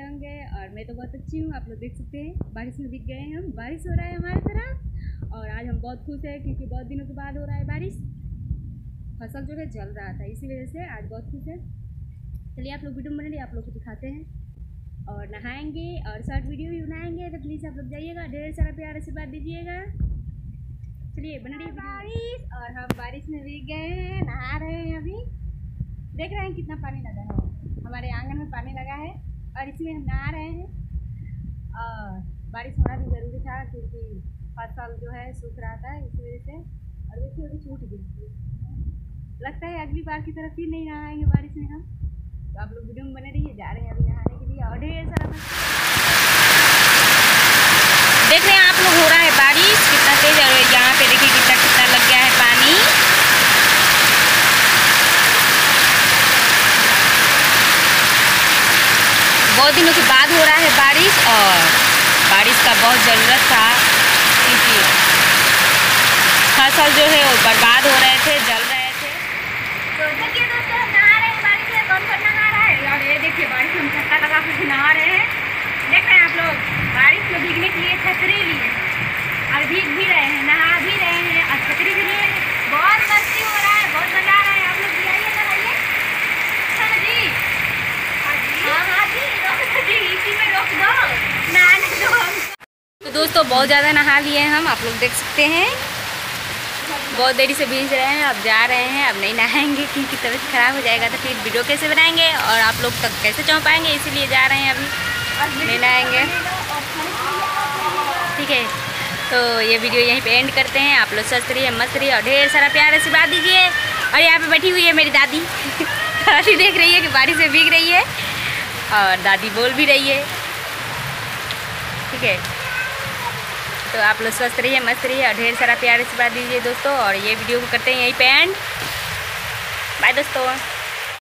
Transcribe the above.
होंगे। और मैं तो बहुत अच्छी हूँ, आप लोग देख सकते हैं। बारिश में भीग गए हैं हम, बारिश हो रहा है हमारी तरफ और आज हम बहुत खुश हैं क्योंकि बहुत दिनों के बाद हो रहा है बारिश। फसल जो है जल रहा था, इसी वजह से आज बहुत खुश है। चलिए आप लोग वीडियो बना रही, आप लोग को दिखाते हैं और नहाएंगे और शॉर्ट वीडियो भी बनाएंगे। तो प्लीज़ आप लोग जाइएगा, ढेर सारा प्यार आशीर्वाद दीजिएगा। चलिए बना रही बारिश और हम बारिश में भीग गए हैं, नहा रहे हैं। अभी देख रहे हैं कितना पानी लगा है, हमारे आंगन में पानी लगा है और इसमें हम नहा रहे हैं। और बारिश होना भी ज़रूरी था क्योंकि फसल जो है सूख रहा था, इस वजह से। और देखिए अभी छूट गई, लगता है अगली बार की तरफ फिर नहीं नहाएंगे बारिश में हम। तो आप लोग वीडियो में बने रहिए, जा रहे हैं अभी नहाने के लिए और ढेर सारा देख रहे हैं आप लोग। हो रहा है बारिश कितना तेज और यहाँ पे देखिए कितना कितना लग गया है पानी। बहुत दिनों के बाद हो रहा है बारिश और बारिश का बहुत ज़रूरत था क्योंकि फसल जो है वो बर्बाद हो रहे थे, जल रहे थे। तो देखिए दोस्तों हम नहा रहे हैं बारिश में, कौन नहा रहा है। और ये देखिए बारिश में हम छत्ता लगा कर नहा रहे हैं। देख रहे हैं आप लोग, बारिश में भीगने के लिए छतरी लिए और भीग भी रहे हैं, नहा भी रहे हैं और छतरी भी लिए। बहुत मस्ती हो रहा है, बहुत मज़ा आ रहा है। आप लोग भी आइए, कराइए जी। हाँ जी, रोक जी, इसी में रोक दो, नहाने दो हमको। तो दोस्तों बहुत ज़्यादा नहा लिए हैं हम, आप लोग देख सकते हैं। बहुत देरी से भीग रहे हैं, अब जा रहे हैं, अब नहीं नहाएंगे क्योंकि तबीयत ख़राब हो जाएगा। तो फिर वीडियो कैसे बनाएंगे और आप लोग तक कैसे पहुँच पाएंगे, इसीलिए जा रहे हैं, अभी नहीं नहाएंगे। ठीक है, तो ये वीडियो यहीं पे एंड करते हैं। आप लोग स्वस्थ रहिए, मस्त रहिए और ढेर सारा प्यार आशीर्वाद दीजिए। और यहाँ पे बैठी हुई है मेरी दादी दादी देख रही है कि बारिश में भीग रही है और दादी बोल भी रही है। ठीक है, तो आप लोग स्वस्थ रहिए, मस्त रहिए और ढेर सारा प्यार आशीर्वाद दीजिए दोस्तों। और ये वीडियो को करते हैं यहीं पे एंड। बाय दोस्तों।